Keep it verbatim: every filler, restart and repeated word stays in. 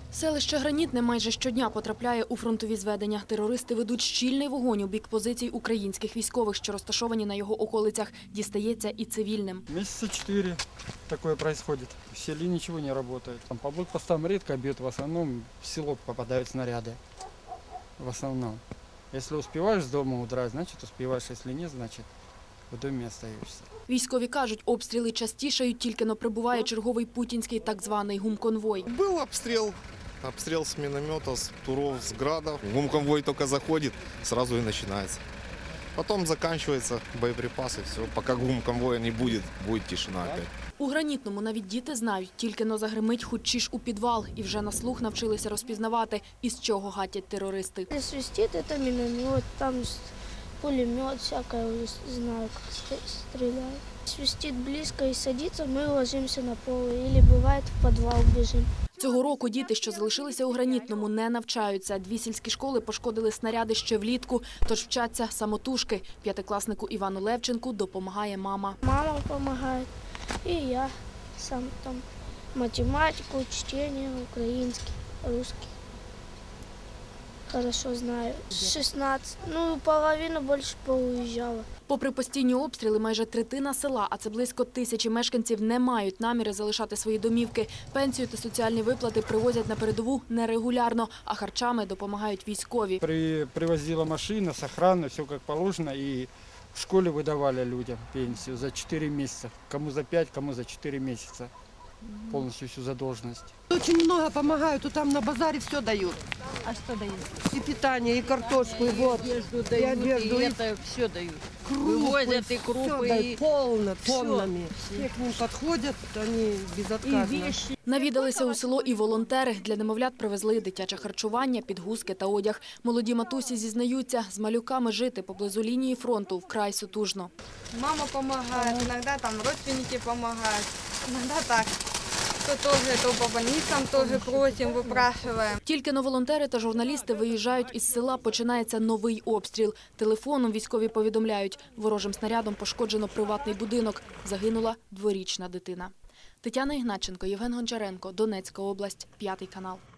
Селище Гранітне майже щодня потрапляє у фронтові зведення. Терористи ведуть щільний вогонь у бік позицій українських військових, що розташовані на його околицях. Дістається і цивільним. Месяца четыре такое происходит. В селе ничего не работает. Там по блокпостам редко бьют, в основном в село попадают снаряды. В основном. Если успеваешь с дома удрать, значит успеваешь. Если нет, значит в домі остаєшся. Військові кажуть, обстріли частішають, тільки но прибуває черговий путінський так званий гумконвой. Був обстріл. Обстрел с миномета, с туров, с градов. Гумконвой только заходит, сразу и начинается. Потом заканчивается боеприпасы, все. Пока гумконвоя не будет, будет тишина опять. У Гранітному навіть діти знають, тільки но загримить хоч ж у підвал. І вже на слух навчилися розпізнавати, із чого гатять терористи. Свистит это миномет, там пулемет, всякое, знаю, как стреляют. Свистит близко и садится, мы ложимся на пол или бывает в подвал бежим. Цього року діти, що залишилися у Гранітному, не навчаються. Дві сільські школи пошкодили снаряди ще влітку, тож вчаться самотужки. П'ятикласнику Івану Левченку допомагає мама. Мама допомагає і я сам там математику, чтение, український, русский. Хорошо знаю. шістнадцять, ну половина більше поуїжджала. Попри постійні обстріли, майже третина села, а це близько тисячі мешканців, не мають наміри залишати свої домівки. Пенсію та соціальні виплати привозять на передову нерегулярно, а харчами допомагають військові. При, привозила машина с охраной, все как положено, и в школе выдавали людям пенсию за четыре месяца. Кому за пять, кому за четыре месяца. Полностью всю задолженность. Очень много помогают, и там на базаре все дают. А что дают? И питание, и картошку, и вот. И одежду дают, и, одежду, и это все дают. Крупы, Вывозят и всё крупы, дают, и полно, всё. тоннами. Все к ним подходят, они и безотказно. вещи. Навідалися у село і волонтери. Для немовлят привезли дитяче харчування, підгузки та одяг. Молоді матусі зізнаються, з малюками жити поблизу лінії фронту вкрай сутужно. Мама помогает, иногда там родственники помогают, иногда так. То тоже, то по больницам тоже просим, выпрашиваем. Тільки но волонтери та журналісти виїжджають із села, починається новий обстріл. Телефоном військові повідомляють, ворожим снарядом пошкоджено приватний будинок. Загинула дворічна дитина. Тетяна Ігнатченко, Євген Гончаренко, Донецька область, п'ятий канал.